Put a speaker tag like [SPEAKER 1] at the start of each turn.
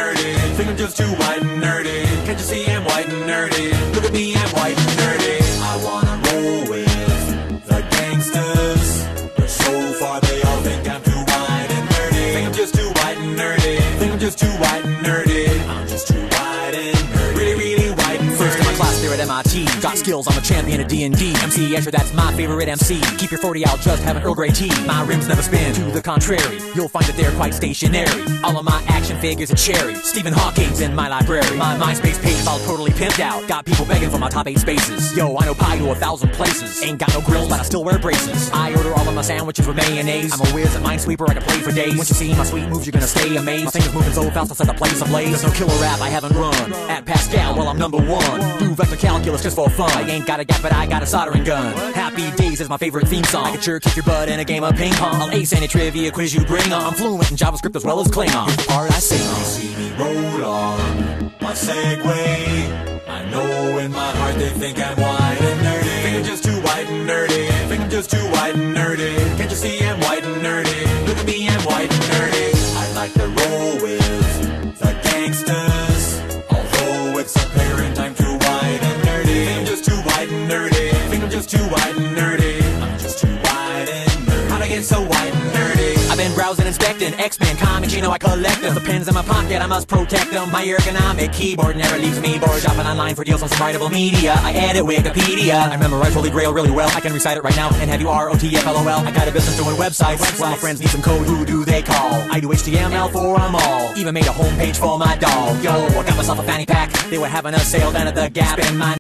[SPEAKER 1] nerdy. Think I'm just too white and nerdy. Can't you see I'm white and nerdy? Look at me, I'm white and nerdy. I wanna roll with the gangsters, but so far they all think I'm too white and nerdy. Think I'm just too white and nerdy. Think I'm just too white and nerdy. I'm just too white and nerdy. Really, really white and nerdy.
[SPEAKER 2] First in my class there at MIT. Got skills, I'm a champion of D&D. MC Escher, that's my favorite MC. Keep your 40 out, just have an Earl Grey tea. My rims never spin, to the contrary. You'll find that they're quite stationary. All of my action figures are cherry. Stephen Hawking's in my library. My MySpace page is all totally pimped out. Got people begging for my top 8 spaces. Yo, I know pie to 1,000 places. Ain't got no grills, but I still wear braces. I order all of my sandwiches with mayonnaise. I'm a whiz at Minesweeper, I can play for days. Once you see my sweet moves, you're gonna stay amazed. My fingers moving so fast, I'll set the place ablaze. There's no killer rap I haven't run. At Pascal, well, I'm number 1. Do vector calculus just for fun. I ain't got a gap, but I got a soldering gun. Happy Days is my favorite theme song. I can sure kick your butt in a game of ping pong. I'll ace any trivia quiz you bring on. I'm fluent in JavaScript as well as Klingon. Here's the part I sing on.
[SPEAKER 1] See me roll on my Segway. I know in my heart they think I'm white and nerdy. Think I'm just too white and nerdy. Think I'm just too white and nerdy. Can't you see I'm white and nerdy? Look at me, I'm white and nerdy. I like to roll with the gangsters, although it's apparent I'm too white and nerdy. Think I'm just too white and nerdy. Think I'm just too white and nerdy. I'm just too white and nerdy. How'd I get so white and nerdy?
[SPEAKER 2] I've been browsing, inspecting X-Men comics, you know I collect them. The pens in my pocket, I must protect them. My ergonomic keyboard never leaves me bored. Shopping online for deals on some writable media. I edit Wikipedia. I memorize Holy Grail really well. I can recite it right now and have you ROTFLOL. I got a business doing websites. Well, my friends need some code, who do they call? I do HTML for them all. Even made a homepage for my doll. Yo, I got myself a fanny pack. They were having a sale down at the Gap. Spend my